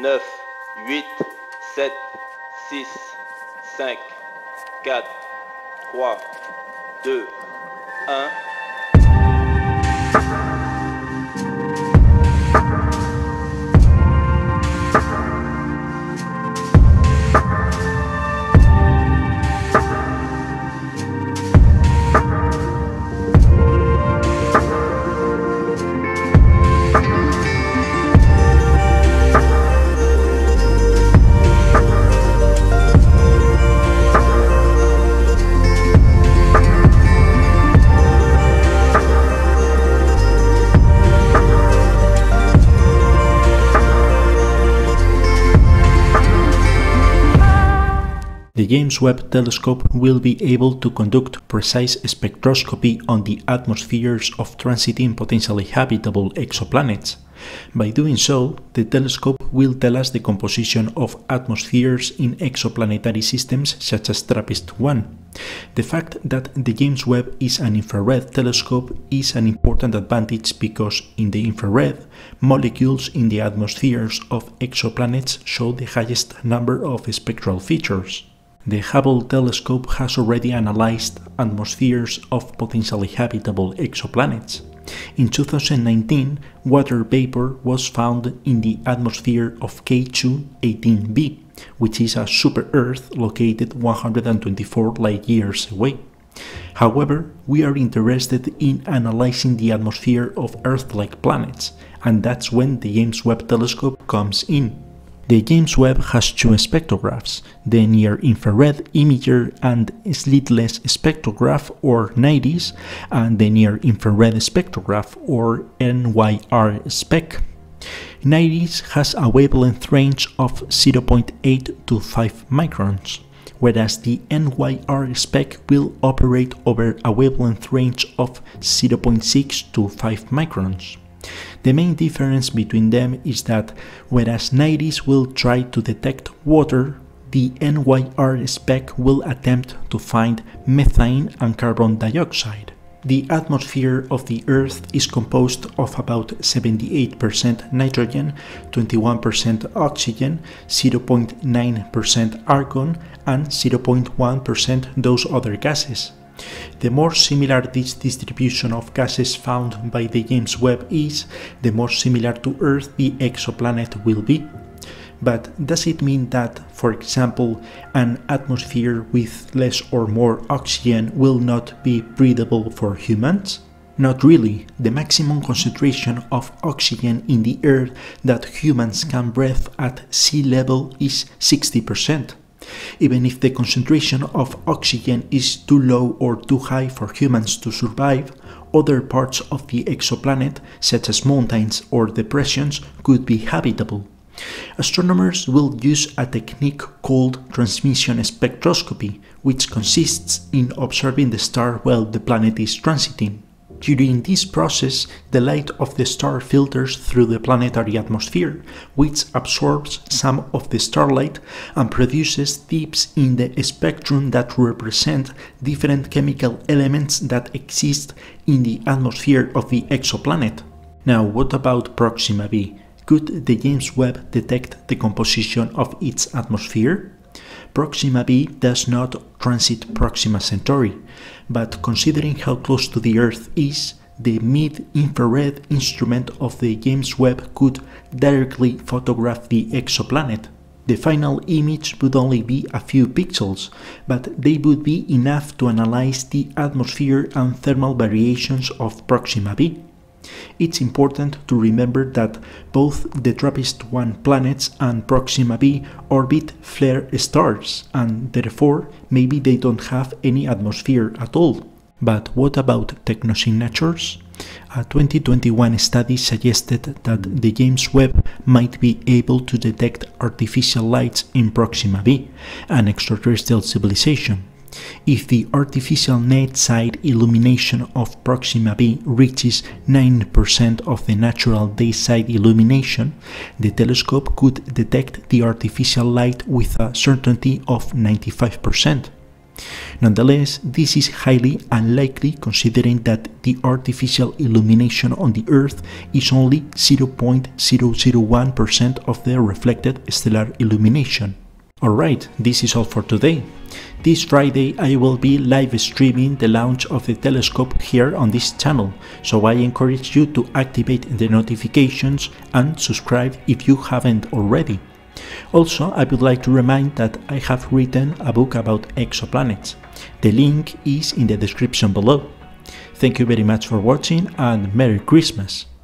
9, 8, 7, 6, 5, 4, 3, 2, 1. The James Webb Telescope will be able to conduct precise spectroscopy on the atmospheres of transiting potentially habitable exoplanets. By doing so, the telescope will tell us the composition of atmospheres in exoplanetary systems such as TRAPPIST-1. The fact that the James Webb is an infrared telescope is an important advantage because in the infrared, molecules in the atmospheres of exoplanets show the highest number of spectral features. The Hubble telescope has already analyzed atmospheres of potentially habitable exoplanets. In 2019, water vapor was found in the atmosphere of K2-18b, which is a super-Earth located 124 light-years away. However, we are interested in analyzing the atmosphere of Earth-like planets, and that's when the James Webb Telescope comes in. The James Webb has two spectrographs, the near-infrared imager and slitless spectrograph or NIRIS, and the near-infrared spectrograph or NYR spec. NIRIS has a wavelength range of 0.8 to 5 microns, whereas the NYR spec will operate over a wavelength range of 0.6 to 5 microns. The main difference between them is that whereas NIRIS will try to detect water, the NYR spec will attempt to find methane and carbon dioxide. The atmosphere of the Earth is composed of about 78% nitrogen, 21% oxygen, 0.9% argon, and 0.1% those other gases. The more similar this distribution of gases found by the James Webb is, the more similar to Earth the exoplanet will be. But does it mean that, for example, an atmosphere with less or more oxygen will not be breathable for humans? Not really. The maximum concentration of oxygen in the air that humans can breathe at sea level is 60%. Even if the concentration of oxygen is too low or too high for humans to survive, other parts of the exoplanet, such as mountains or depressions, could be habitable. Astronomers will use a technique called transmission spectroscopy, which consists in observing the star while the planet is transiting. During this process, the light of the star filters through the planetary atmosphere, which absorbs some of the starlight and produces dips in the spectrum that represent different chemical elements that exist in the atmosphere of the exoplanet. Now, what about Proxima b? Could the James Webb detect the composition of its atmosphere? Proxima b does not transit Proxima Centauri, but considering how close to the Earth is, the mid-infrared instrument of the James Webb could directly photograph the exoplanet. The final image would only be a few pixels, but they would be enough to analyze the atmosphere and thermal variations of Proxima b. It's important to remember that both the TRAPPIST-1 planets and Proxima b orbit flare stars, and therefore maybe they don't have any atmosphere at all. But what about technosignatures? A 2021 study suggested that the James Webb might be able to detect artificial lights in Proxima b, an extraterrestrial civilization. If the artificial night-side illumination of Proxima b reaches 9% of the natural day-side illumination, the telescope could detect the artificial light with a certainty of 95%. Nonetheless, this is highly unlikely considering that the artificial illumination on the Earth is only 0.001% of the reflected stellar illumination. Alright, this is all for today. This Friday I will be live streaming the launch of the telescope here on this channel, so I encourage you to activate the notifications and subscribe if you haven't already. Also, I would like to remind that I have written a book about exoplanets. The link is in the description below. Thank you very much for watching and Merry Christmas!